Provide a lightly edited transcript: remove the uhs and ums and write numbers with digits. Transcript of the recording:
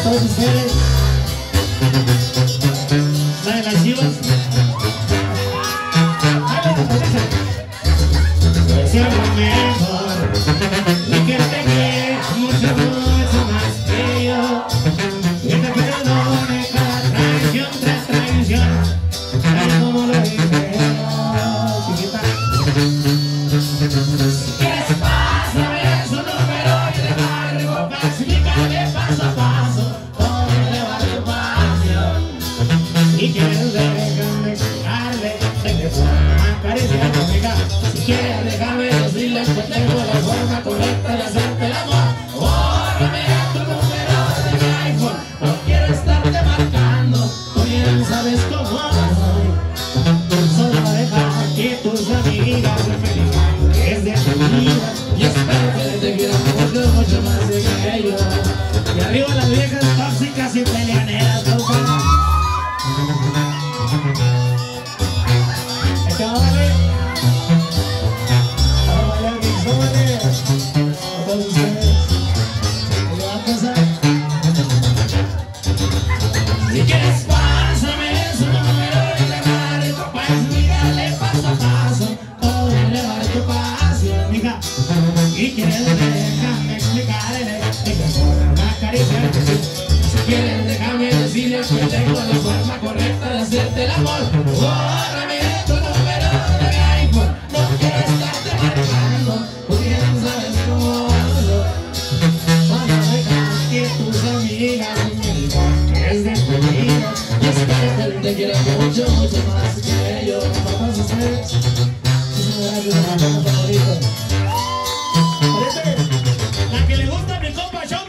todos ustedes. La de las chivas. Deseo lo mejor y que te quiera mucho, mucho más que yo. Que te perdone cada traición tras traición, tal como lo hice yo, chiquita. Si quieres pásame su número y de barrio para explicarle paso a paso cómo elevar tu pasión. Si quieres déjame explicarle de qué forma acariciar tu amiga. Si quieres déjame decirle que tengo la forma correcta de hacerte el amor. Bórrame tu número de mi iPhone, no quiero estarte marcando, tú bien sabes cómo soy. Solo deja que tus amigas me digan que es de tu vida y espero que te quieran mucho, mucho más de que yo. Y arriba las viejas tóxicas y peleaneras, loca. Vamos a bailar mis jóvenes, a todos ustedes. ¿Qué va a pasar? Si quieres pásame su número y le marco para explicarle paso a paso cómo elevar tu pasión, mija. Y quieres déjame explicarle de qué forma acariciar tu piel. Si quieres déjame decirle que tengo la forma correcta de hacerte el amor. Bórrame tu número de mi iPhone, no quiero estarte marcando, tú bien sabes cómo soy. Solo deja que tus amigas me digan que es de tu vida y espero que te quiera mucho, mucho más que yo. Para todos ustedes, muchísimas gracias, mi favorito. La que le gusta a mi compa Choco.